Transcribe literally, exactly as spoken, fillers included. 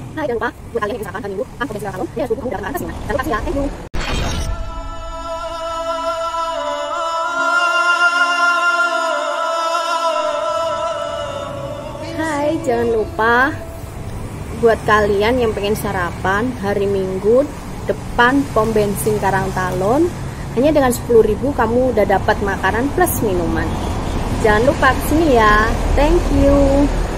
Hai, jangan lupa buat kalian yang usahakan hari Minggu kan potensi kalon dia subuh kamu mendapatkan angka sinyal. Terima kasih ya, thank you. Hai, jangan lupa buat kalian yang pengen sarapan hari Minggu depan pom bensin Karangtalon, hanya dengan sepuluh ribu kamu udah dapat makanan plus minuman. Jangan lupa kesini ya, thank you.